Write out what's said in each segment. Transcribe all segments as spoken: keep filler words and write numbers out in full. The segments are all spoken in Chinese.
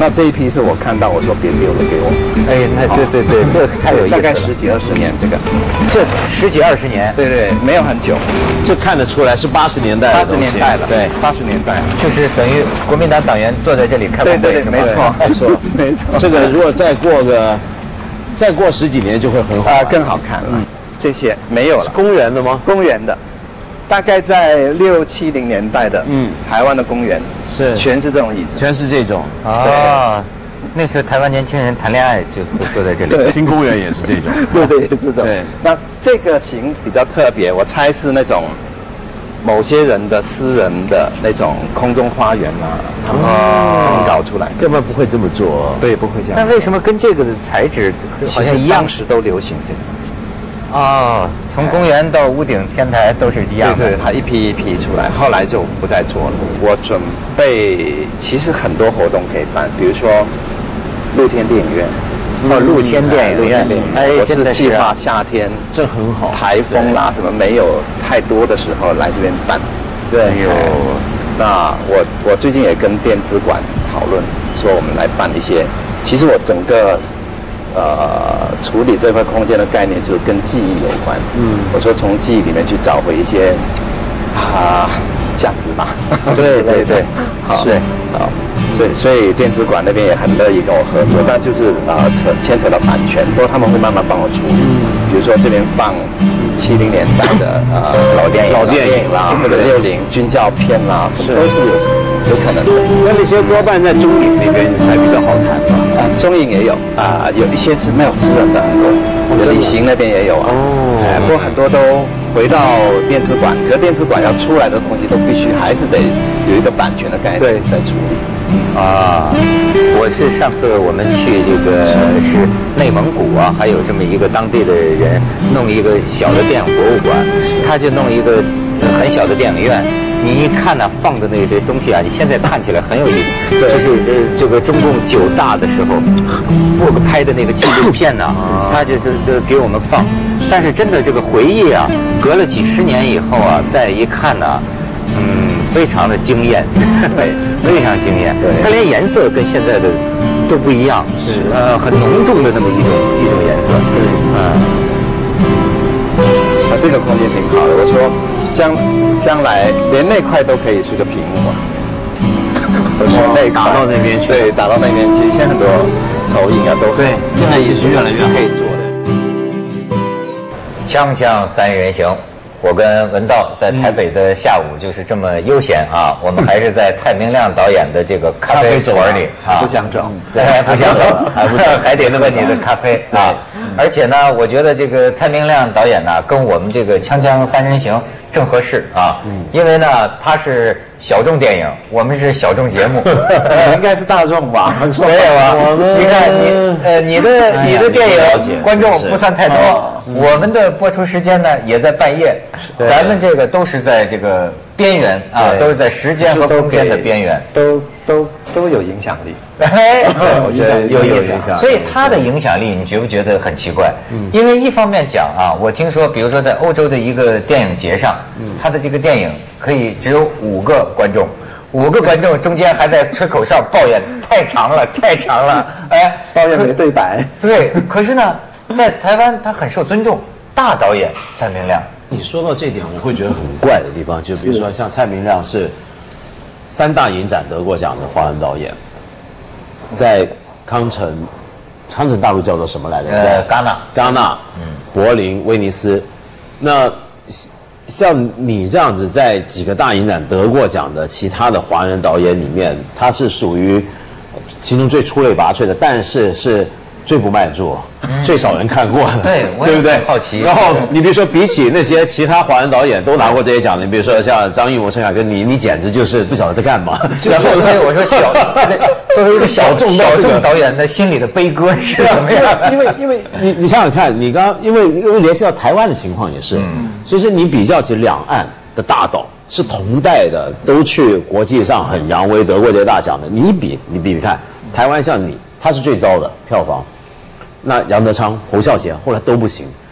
那这一批是我看到，我说别留了给我。 哎，那对对对，这太有意思了。 大概十几二十年，这个， 这十几二十年， 对对，没有很久。 这看得出来是八十年代八十年代了， 对， 八十年代， 就是等于国民党党员坐在这里开晚会， 对对对，没错没错没错。 这个如果再过个，再过十几年就会很好啊，更好看了。嗯，这些没有了。 公园的吗？ 公园的。大概在六七零年代的，嗯，台湾的公园是全是这种椅子， 全是这种啊。那时候台湾年轻人谈恋爱就会坐在这里， 对，新公园也是这种， 对对这种。对，那这个型比较特别，我猜是那种某些人的私人的那种空中花园啊，他们搞出来， 根本不会这么做， 对，不会这样。 但为什么跟这个的材质好像一样？ 当时都流行这个。 哦，从公园到屋顶、天台都是一样的。 对对，它一批一批出来，后来就不再做了。我准备，其实很多活动可以办，比如说露天电影院， 哦，露天电影院， 哎，我是计划夏天， 这很好， 台风啦什么没有太多的时候来这边办。 对，有。 那我我最近也跟电资馆讨论，说我们来办一些。其实我整个。呃，处理这块空间的概念就是跟记忆有关。嗯，我说从记忆里面去找回一些啊价值吧。 对对对， 好，是好，所以所以电子馆那边也很乐意跟我合作，但就是呃扯牵扯到版权，不过他们会慢慢帮我处理。嗯，比如说这边放七零年代的呃老电影、 老电影啦，或者六零军教片啦，什么都是有可能的。 那那些多半在中影那边还比较好谈吧？ 啊，中影也有啊，有一些是没有私人的，很多，李行那边也有啊。哦，哎，不过很多都回到电子馆，可是电子馆要出来的东西都必须还是得有一个版权的概念在处理。 啊，我是上次我们去这个是内蒙古啊，还有这么一个当地的人弄一个小的电影博物馆，他就弄一个很小的电影院。你一看呢、啊，放的那些东西啊，你现在看起来很有意思，就是呃，这个中共九大的时候，我拍的那个纪录片呢、啊，他就是就给我们放，但是真的这个回忆啊，隔了几十年以后啊，再一看呢、啊，嗯，非常的惊艳，对，非常惊艳，它连颜色跟现在的都不一样，是呃，很浓重的那么一种一种颜色，嗯， 那这个空间挺好的，我说。将将来连那块都可以是个屏幕啊！我说那打到那边去， 对，打到那边去。现在很多投影啊都对，现在其实越来越可以做的。 锵锵三人行，我跟文道在台北的下午就是这么悠闲啊，我们还是在蔡明亮导演的这个咖啡馆里啊， 不想走， 还不想走，还不还得问你的咖啡啊。而且呢，我觉得这个蔡明亮导演呢，跟我们这个锵锵三人行正合适啊，因为呢他是小众电影，我们是小众节目， 应该是大众吧？ 没有啊，你看你呃你的你的电影观众不算太多。我们的播出时间呢也在半夜，咱们这个都是在这个边缘啊，都是在时间和空间的边缘， 都都都有影响力。 哎，我觉得有影响，所以它的影响力，你觉不觉得很奇怪？嗯，因为一方面讲啊，我听说，比如说在欧洲的一个电影节上，它的这个电影可以只有五个观众。五个观众中间还在吹口哨抱怨太长了，太长了，哎， 抱怨没对白。 对，可是呢。在台湾，他很受尊重，大导演蔡明亮。 你说到这点，我会觉得很怪的地方，就比如说像蔡明亮是三大影展得过奖的华人导演，在康城，康城大陆叫做什么来着？ 呃，戛纳， 戛纳，嗯，柏林、威尼斯。那像你这样子在几个大影展得过奖的其他的华人导演里面，他是属于其中最出类拔萃的，但是是。最不卖座，嗯、最少人看过的， 对，我也对不对？ 好奇。 然后你比如说，比起那些其他华人导演都拿过这些奖的，你比如说像张艺谋、陈凯歌，你你简直就是不晓得在干嘛。 然后呢，我说小，作为一个小众小众导演的心里的悲歌是怎么样？ 因为因为你你想想看，你刚因为因为联系到台湾的情况也是，嗯、其实你比较起两岸的大导是同代的，都去国际上很扬威得过这些大奖的，你比你比比看，台湾像你，他是最糟的票房。那杨德昌、侯孝贤后来都不行，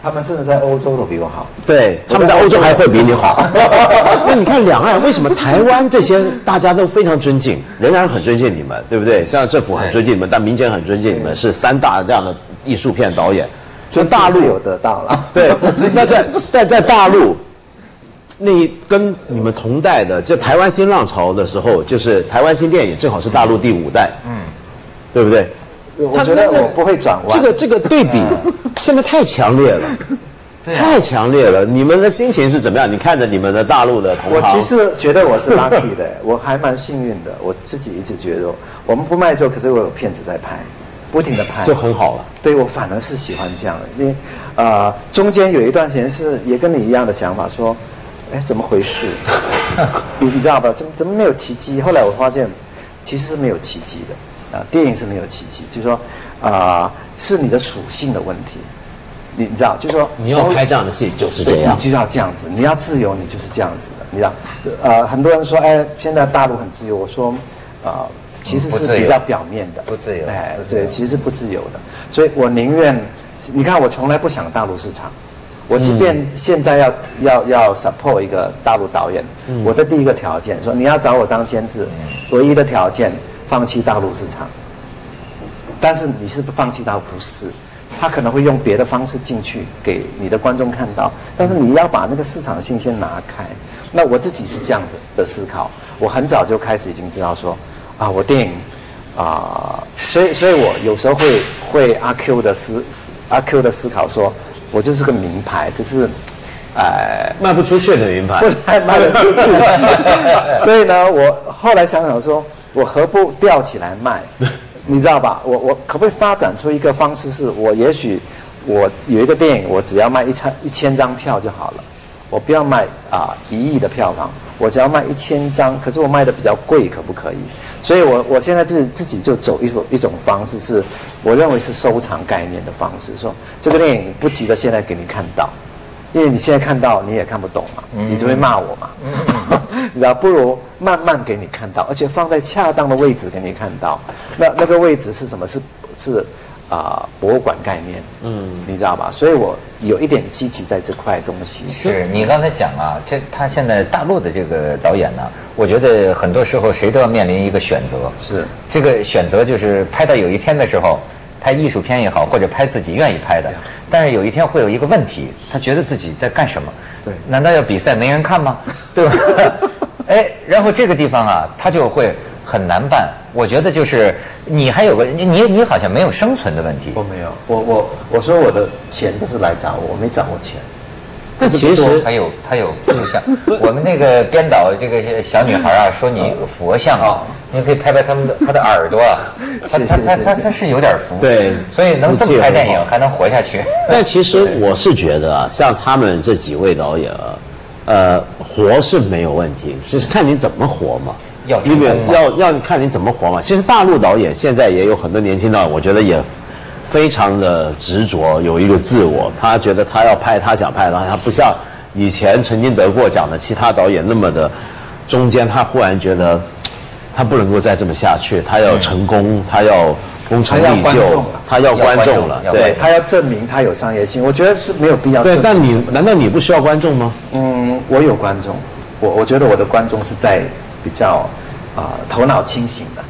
他们甚至在欧洲都比我好。 对，他们在欧洲还会比你好。那你看两岸为什么台湾这些大家都非常尊敬，仍然很尊敬你们，对不对？像政府很尊敬你们，但民间很尊敬你们，是三大这样的艺术片导演。 所以大陆有得到了。 对，那在但在大陆，那跟你们同代的，就台湾新浪潮的时候，就是台湾新电影正好是大陆第五代，嗯，对不对？ 我觉得我不会转弯。 这个这个对比现在太强烈了， 对啊、 太强烈了。你们的心情是怎么样？你看着你们的大陆的同行， 我其实觉得我是 lucky 的，我还蛮幸运的。我自己一直觉得，我们不卖座，可是我有片子在拍，不停的拍， 就很好了。 对，我反而是喜欢这样的，因为呃中间有一段时间是也跟你一样的想法，说，哎，怎么回事？你你知道吧？怎么怎么没有奇迹？后来我发现，其实是没有奇迹的。啊，电影是没有奇迹，就是说，啊、呃，是你的属性的问题，你你知道，就是说， 你要拍这样的戏就是这样， 你就要这样子，你要自由，你就是这样子的，你知道，呃，很多人说，哎，现在大陆很自由，我说，啊、呃，其实是比较表面的， 不自由， 哎，对，其实是不自由的，所以我宁愿，你看，我从来不想大陆市场，我即便现在要、嗯、要要 support 一个大陆导演，嗯、我的第一个条件说，你要找我当监制，嗯、唯一的条件。放弃大陆市场，但是你是不放弃大陆不是，他可能会用别的方式进去给你的观众看到，但是你要把那个市场性先拿开。那我自己是这样的的思考，我很早就开始已经知道说，啊，我电影啊、呃，所以所以我有时候会会阿 Q 的思阿 Q 的思考说，我就是个名牌，只是。 哎，卖不出去的名牌， 不太卖得出去。所以呢，我后来想想说，我何不吊起来卖？你知道吧？我我可不可以发展出一个方式，是我也许我有一个电影，我只要卖一千一千张票就好了，我不要卖啊一亿的票房，我只要卖一千张，可是我卖的比较贵，可不可以？所以我我现在自自己就走一种一种方式，是我认为是收藏概念的方式，说这个电影不急着现在给你看到。因为你现在看到你也看不懂嘛，嗯、你只会骂我嘛，嗯、你知道，不如慢慢给你看到，而且放在恰当的位置给你看到。那那个位置是什么？是是啊、呃，博物馆概念，嗯，你知道吧？所以我有一点积极在这块东西。 是你刚才讲啊，这他现在大陆的这个导演呢，我觉得很多时候谁都要面临一个选择， 是这个选择就是拍到有一天的时候。拍艺术片也好，或者拍自己愿意拍的，但是有一天会有一个问题，他觉得自己在干什么？ 对， 难道要比赛没人看吗？对吧？哎，然后这个地方啊，他就会很难办。我觉得就是你还有个你你好像没有生存的问题。 我没有，我我我说我的钱都是来找我，我没找过钱。 但其实他有他有复像，我们那个编导这个小女孩啊，说你佛像啊，你可以拍拍他们的他的耳朵啊，他他他他他是有点福， 对， 所以能这么拍电影还能活下去。 但其实我是觉得啊，像他们这几位导演啊，呃，活是没有问题，只是看你怎么活嘛。 要成功嘛， 要要看你怎么活嘛。其实大陆导演现在也有很多年轻导演，我觉得也。非常的执着，有一个自我，他觉得他要拍他想拍的，他不像以前曾经得过奖的其他导演那么的，中间他忽然觉得他不能够再这么下去，他要成功，嗯、他要功成立就，他要观众了，对， 他要证明他有商业性，我觉得是没有必要。 对，但你难道你不需要观众吗？ 嗯，我有观众，我我觉得我的观众是在比较。啊、呃，头脑清醒的，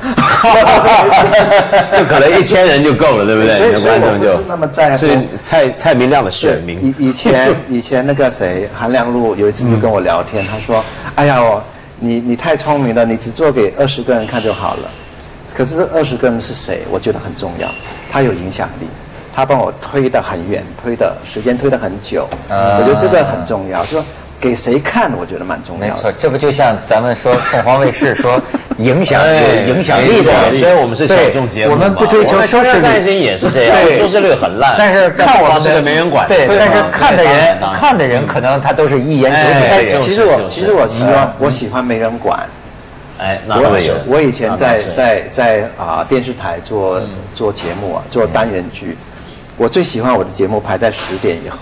就可能一千人就够了，对不对？ 所以，所以我不是那么在乎。 所以蔡蔡明亮的选民， 以以前以前那个谁韩良露有一次就跟我聊天，嗯、他说：“哎呀，我你你太聪明了，你只做给二十个人看就好了。可是这二十个人是谁？我觉得很重要，他有影响力，他帮我推得很远，推的时间推得很久，啊、我觉得这个很重要。就说。”给谁看？我觉得蛮重要的。 没错，这不就像咱们说凤凰卫视说影响有影响力的， 虽然我们是小众节目， 我们不追求收视率， 星也是这样，收视率很烂， 但是看我们这个没人管。 对，但是看的人看的人可能他都是一言九鼎。 其实我其实我希望我喜欢没人管。 哎，那会有。 我以前在在在啊电视台做做节目啊，做单元剧，我最喜欢我的节目排在十点以后。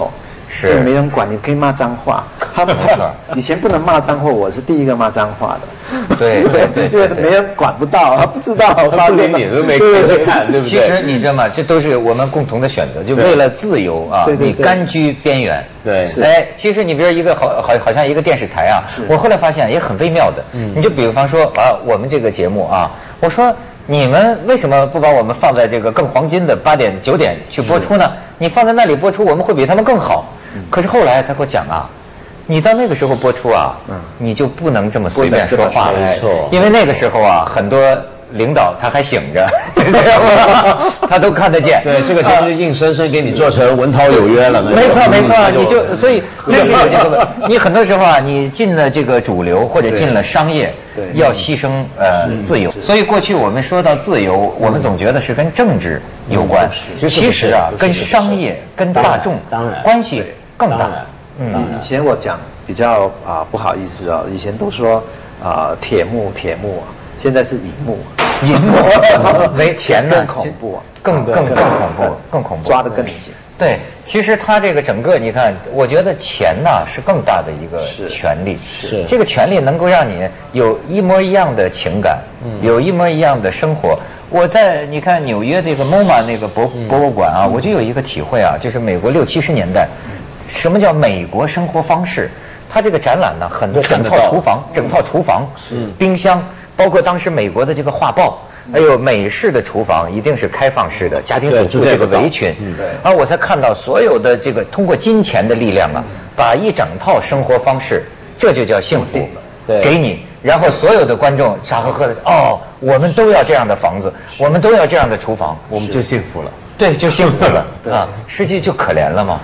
是没人管，你可以骂脏话。他们以前不能骂脏话，我是第一个骂脏话的。 对对对， 因为没人管不到，他不知道发不理生你都没没看，对不对？ 其实你知道吗？这都是我们共同的选择，就为了自由啊，你甘居边缘。 对， 哎，其实你比如一个好好好像一个电视台啊，我后来发现也很微妙的。你就比方说啊，我们这个节目啊，我说你们为什么不把我们放在这个更黄金的八点九点去播出呢？你放在那里播出，我们会比他们更好。可是后来他给我讲啊，你到那个时候播出啊，你就不能这么随便说话了， 没错， 因为那个时候啊，很多领导他还醒着，知道吗？他都看得见。 对，这个节目就硬生生给你做成文韬有约了。 没错没错，你就所以真是有这个，你很多时候啊，你进了这个主流或者进了商业，要牺牲呃自由。所以过去我们说到自由，我们总觉得是跟政治有关，其实啊，跟商业跟大众当然关系更大。 嗯，以前我讲比较啊不好意思啊，以前都说啊铁幕铁幕啊，现在是银幕， 银幕没钱呢， 更恐怖啊， 更更更恐怖，更恐怖， 抓得更紧。 对，其实他这个整个，你看，我觉得钱呐是更大的一个权利， 是这个权利能够让你有一模一样的情感，有一模一样的生活。我在你看纽约这个 M O M A 那个博博物馆啊，我就有一个体会啊，就是美国六七十年代，什么叫美国生活方式？它这个展览呢，很多整套厨房，整套厨房，冰箱，包括当时美国的这个画报。还有美式的厨房一定是开放式的，家庭主妇这个围裙，然后我才看到所有的这个通过金钱的力量啊，把一整套生活方式，这就叫幸福，给你，然后所有的观众傻呵呵的，哦，我们都要这样的房子，我们都要这样的厨房， 我们就幸福了， 对，就幸福了啊，实际就可怜了嘛。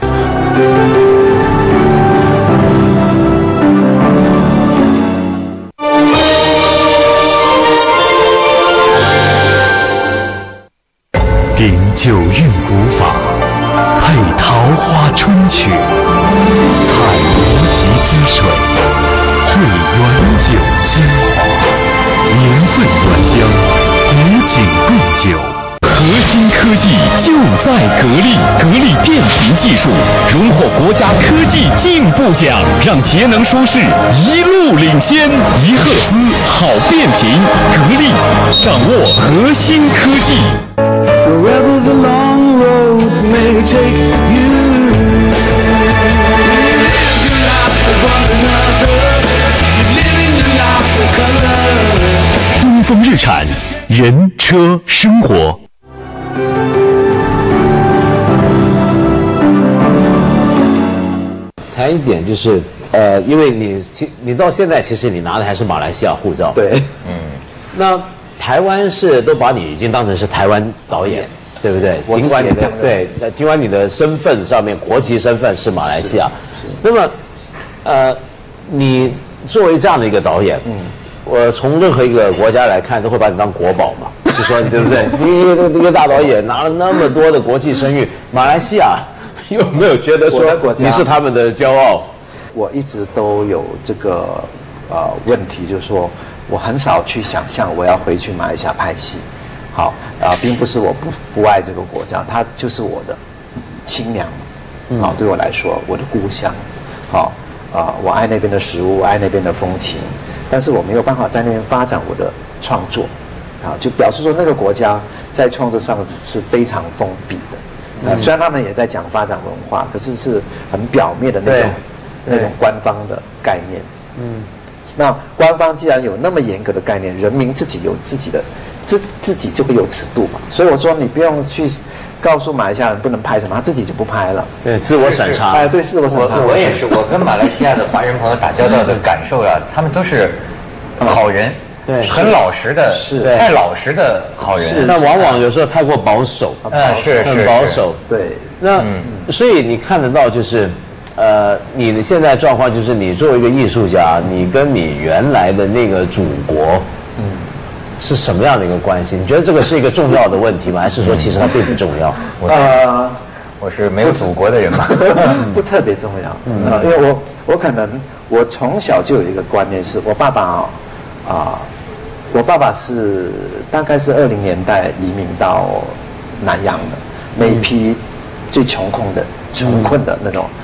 临九韵古法，配桃花春曲，采无极之水，汇原酒精华，年份原浆，与景共酒。核心科技就在格力，格力变频技术荣获国家科技进步奖，让节能舒适一路领先。一赫兹好变频，格力掌握核心科技。Wherever the long road may take you, live your life for one another, living your life for color. 东风日产，人车生活。 谈一点就是，呃，因为你其你到现在其实你拿的还是马来西亚护照， 对， 嗯，那。台湾是都把你已经当成是台湾导演，对不对？尽管你的对，尽管你的身份上面国籍身份是马来西亚，是。那么，呃，你作为这样的一个导演，嗯，我从任何一个国家来看，都会把你当国宝嘛，就说对不对？你一个一个大导演拿了那么多的国际声誉，马来西亚有没有觉得说你是他们的骄傲？ 我一直都有这个呃问题，就是说。我很少去想象我要回去马来西亚拍戏，好啊、呃，并不是我不不爱这个国家，它就是我的亲娘，好、嗯、对我来说，我的故乡，好啊、呃，我爱那边的食物，我爱那边的风情，但是我没有办法在那边发展我的创作，啊，就表示说那个国家在创作上是非常封闭的，啊、呃，虽然他们也在讲发展文化，可是是很表面的那种那种官方的概念，嗯。那官方既然有那么严格的概念，人民自己有自己的，自自己就会有尺度嘛。所以我说你不用去告诉马来西亚人不能拍什么，他自己就不拍了。 对，自我审查。 哎，对，自我审查。 我我也是，我跟马来西亚的华人朋友打交道的感受啊，他们都是好人， 对， 很老实的， 是太老实的好人。 是，但往往有时候太过保守， 嗯，是很保守。 对， 那所以你看得到就是。呃，你的现在状况就是，你作为一个艺术家，你跟你原来的那个祖国，嗯，是什么样的一个关系？你觉得这个是一个重要的问题吗？还是说其实它并不重要？ 我呃，我是没有祖国的人嘛， 不特别重要。嗯、呃，因为我我可能我从小就有一个观念是，我爸爸啊、哦呃，我爸爸是大概是二零年代移民到南洋的那一批最穷困的、穷困的那种。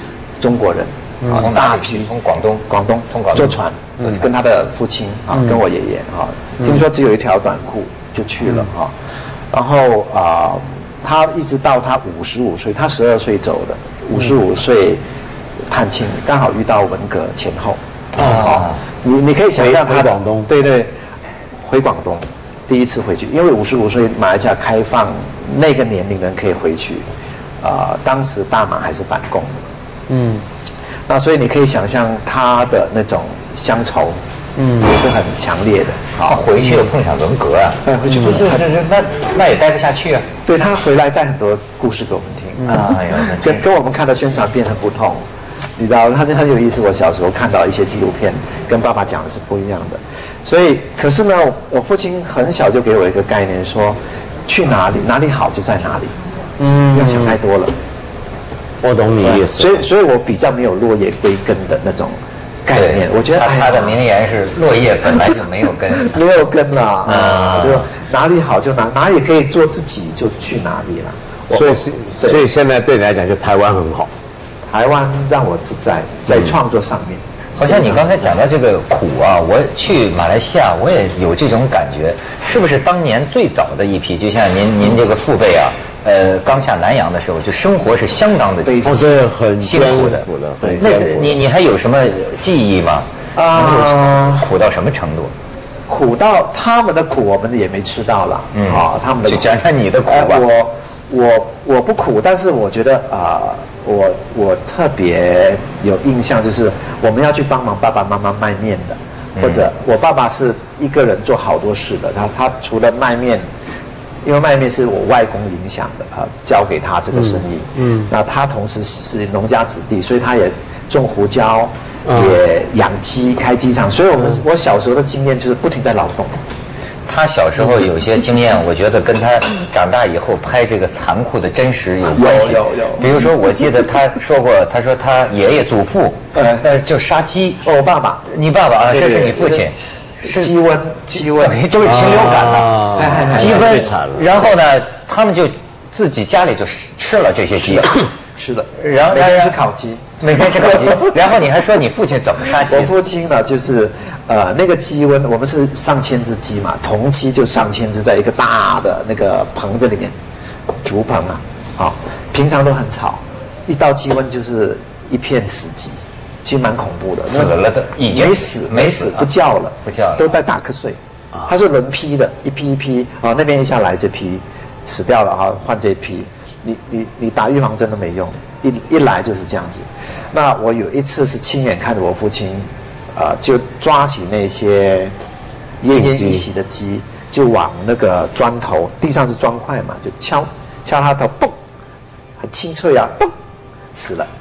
中国人，啊， 从大批从广东， 广东从广东坐船，嗯，跟他的父亲啊，跟我爷爷啊，听说只有一条短裤就去了啊，然后啊，他一直到他五十五岁，他十二岁走的，五十五岁探亲，刚好遇到文革前后，啊，你你可以想象他回广东， 对对，回广东。第一次回去，因为五十五岁马来西亚开放，那个年龄人可以回去，啊、呃，当时大马还是反共的，嗯，那所以你可以想象他的那种乡愁，嗯，也是很强烈的。 好，回去又碰上文革啊， 哎，回去这这这那那也待不下去啊。 对，他回来带很多故事给我们听啊，哎呦， 跟跟我们看的宣传片很不同。你知道，他很有意思。我小时候看到一些纪录片，跟爸爸讲的是不一样的。所以，可是呢，我父亲很小就给我一个概念，说去哪里哪里好就在哪里，嗯，不要想太多了。 我懂你意思。 所以，所以我比较没有落叶归根的那种概念。我觉得他他的名言是“落叶本来就没有根”， 没有根了啊，就哪里好就哪哪里可以做自己就去哪里了。 所以是，所以现在对你来讲，就台湾很好。 台湾让我自在，在创作上面。 好像你刚才讲到这个苦啊，我去马来西亚我也有这种感觉，是不是当年最早的一批，就像您您这个父辈啊，呃，刚下南洋的时候，就生活是相当的哦，对，很辛苦的， 对， 那你你还有什么记忆吗？啊，苦到什么程度？ 苦到他们的苦，我们也没吃到了。嗯，啊，他们的苦。 就讲讲你的苦吧。 我我我不苦，但是我觉得啊。我我特别有印象，就是我们要去帮忙爸爸妈妈卖面的，或者我爸爸是一个人做好多事的。他他除了卖面，因为卖面是我外公影响的啊，交给他这个生意。嗯，那他同时是农家子弟，所以他也种胡椒，也养鸡，开鸡场。所以我们我小时候的经验就是不停在劳动。 他小时候有些经验，我觉得跟他长大以后拍这个残酷的真实有关系。 有有有。 比如说，我记得他说过，他说他爷爷祖父，呃，就杀鸡。 哦，我爸爸， 你爸爸啊，这是你父亲。 是鸡瘟，鸡瘟都是禽流感了，鸡瘟。然后呢，他们就自己家里就吃了这些鸡， 吃的。 然后每天吃烤鸡， 每天吃烤鸡。然后你还说你父亲怎么杀鸡？ 我父亲呢，就是呃那个鸡瘟，我们是上千只鸡嘛，同期就上千只，在一个大的那个棚子里面，竹棚啊，好，平常都很吵，一到鸡瘟就是一片死寂。其实蛮恐怖的， 死了的已经没死没死不叫了， 不叫了， 都在打瞌睡。他是轮批的，一批一批啊，那边一下来这批死掉了哈，换这批。你你你打预防针都没用，一一来就是这样子。那我有一次是亲眼看着我父亲，啊、呃，就抓起那些奄奄一息的鸡，就往那个砖头，地上是砖块嘛，就敲敲他头，嘣，很清脆啊，咚，死了。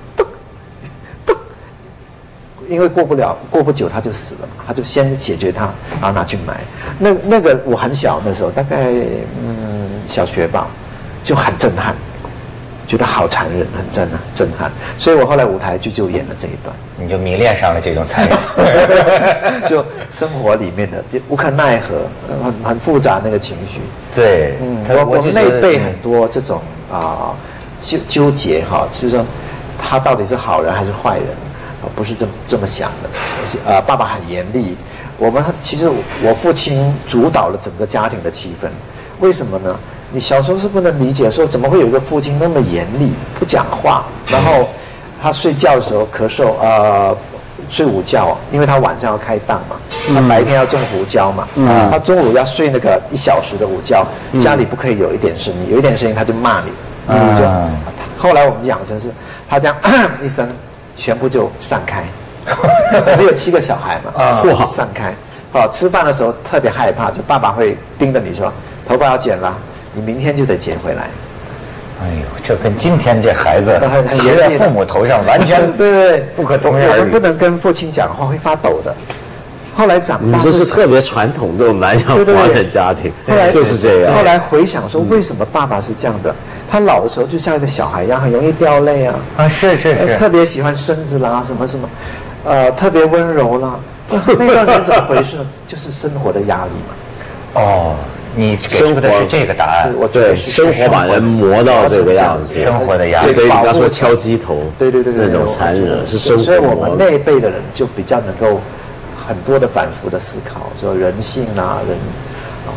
因为过不了，过不久他就死了嘛，他就先解决他，然后拿去埋。那那个我很小那时候，大概嗯小学吧，就很震撼，觉得好残忍，很震撼，震撼。所以我后来舞台剧就演了这一段， 你就迷恋上了这种残忍， 就生活里面的无可奈何，很很复杂那个情绪。 对， 嗯，我我们那一辈很多这种啊纠纠结哈，就是说他到底是好人还是坏人。不是这么这么想的，呃，爸爸很严厉。我们其实我父亲主导了整个家庭的气氛，为什么呢？你小时候是不能理解，说怎么会有一个父亲那么严厉，不讲话，然后他睡觉的时候咳嗽，呃，睡午觉，因为他晚上要开档嘛，他白天要种胡椒嘛，嗯、他中午要睡那个一小时的午觉，家里不可以有一点声音，有一点声音他就骂你，嗯，就后来我们养成是，他这样一声。全部就散开，我们有七个小孩嘛，啊，散开。好，吃饭的时候特别害怕，就爸爸会盯着你说，头发要剪了，你明天就得剪回来。 哎呦，这跟今天这孩子骑在父母头上完全对对对不可同日而语。 我们不能跟父亲讲话，会发抖的。后来长大， 你这是特别传统的南洋华人家庭， 后来就是这样。 后来回想说，为什么爸爸是这样的？他老的时候就像一个小孩一样，很容易掉泪啊。 啊，是是是， 特别喜欢孙子啦，什么什么，呃，特别温柔啦。那段时间怎么回事？就是生活的压力嘛。 哦， 你给出的是这个答案。 我对生活把人磨到这个样子， 生活的压力， 这个你刚说敲鸡头， 对对对对， 那种残忍是生活。 所以我们那一辈的人就比较能够很多的反复的思考，说人性啊，人啊。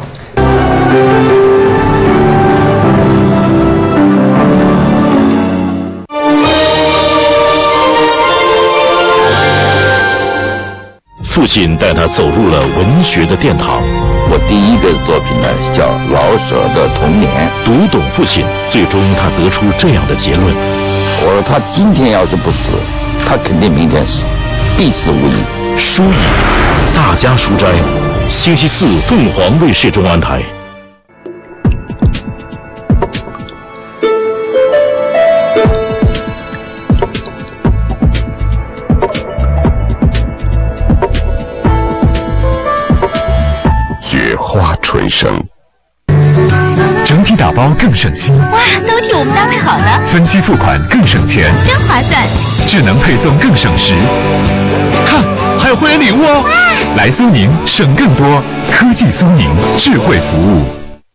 父亲带他走入了文学的殿堂。 我第一个作品呢叫《老舍的童年》。 读懂父亲，最终他得出这样的结论： 我说他今天要是不死，他肯定明天死，必死无疑。 书艺，大家书斋，星期四凤凰卫视中安台。 雪花垂生，整体打包更省心。 哇，都替我们单位好了。 分期付款更省钱， 真划算。 智能配送更省时。看，还有会员礼物哦！来苏宁省更多，科技苏宁，智慧服务。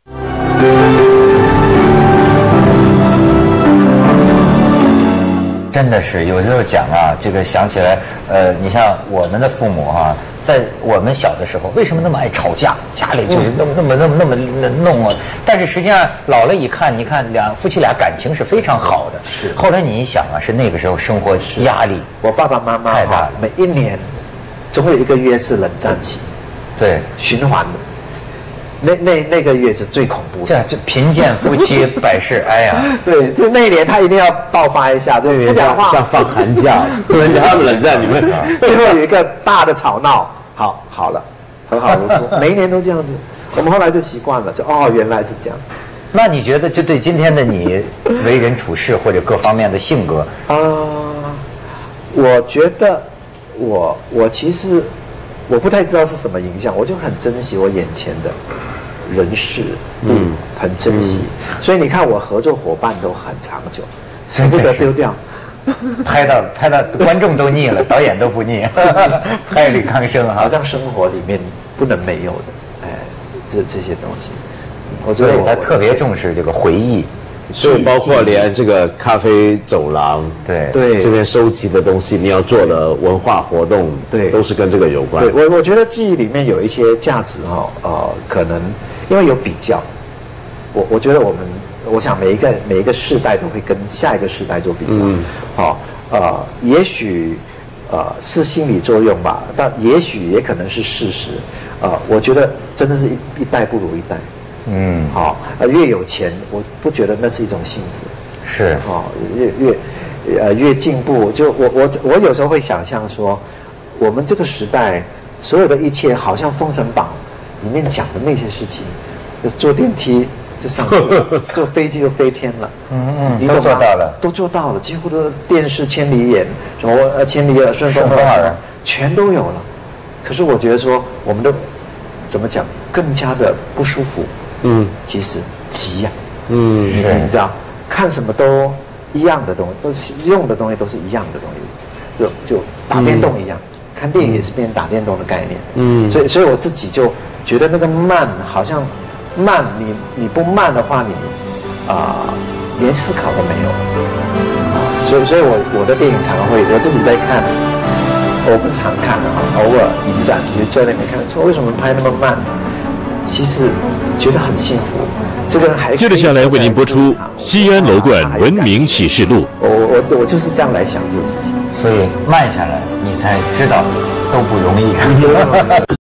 真的是有时候讲啊，这个想起来，呃，你像我们的父母啊，在我们小的时候，为什么那么爱吵架？家里就是那么那么那么那么弄啊。但是实际上老了一看，你看两夫妻俩感情是非常好的。 是。后来你一想啊，是那个时候生活压力， 我爸爸妈妈太大了， 每一年总有一个月是冷战期， 对， 循环的。那那那个月是最恐怖的， 这这贫贱夫妻百事哀呀。 对，就那一年他一定要爆发一下，就不讲话， 像放寒假，人家他们冷战，你们最后有一个大的吵闹，好好了，和好如初，每一年都这样子。我们后来就习惯了，就哦原来是这样。 那你觉得这对今天的你为人处事或者各方面的性格啊、呃，我觉得我我其实。我不太知道是什么影响，我就很珍惜我眼前的人事，嗯，很珍惜。嗯、所以你看，我合作伙伴都很长久，舍不得丢掉。 拍到拍到观众都腻了，导演都不腻。拍李康生好像生活里面不能没有的，哎，这这些东西。我所以他特别重视这个回忆。 所以包括连这个咖啡走廊， 对对， 这边收集的东西，你要做的文化活动， 对， 都是跟这个有关。 对，我我觉得记忆里面有一些价值哈，呃，可能因为有比较，我我觉得我们，我想每一个每一个世代都会跟下一个世代做比较，嗯，好、哦，呃，也许呃是心理作用吧，但也许也可能是事实，呃，我觉得真的是一一代不如一代。嗯，好，呃，越有钱，我不觉得那是一种幸福， 是， 好、哦，越越，呃，越进步，就我我我有时候会想象说，我们这个时代所有的一切，好像《封神榜》里面讲的那些事情，就坐电梯就上去了，坐飞机就飞天了， 嗯嗯，都做到了， 都做到了，几乎都电视千里眼，什么呃千里耳、顺风耳，全都有了。可是我觉得说，我们的怎么讲，更加的不舒服。嗯，其实急呀、啊，嗯，你你知道，看什么都一样的东西，都是用的东西都是一样的东西，就就打电动一样，嗯、看电影也是变成打电动的概念，嗯，所以所以我自己就觉得那个慢好像慢，你你不慢的话，你啊、呃、连思考都没有，啊，所以所以我我的电影常常会我自己在看，我不是常看的啊，偶尔影展就在那边看，说为什么拍那么慢？其实觉得很幸福，这个人还接着下来为您播出《西安楼冠文明启示录》。 我我我就是这样来想这件事情， 所以慢下来，你才知道都不容易。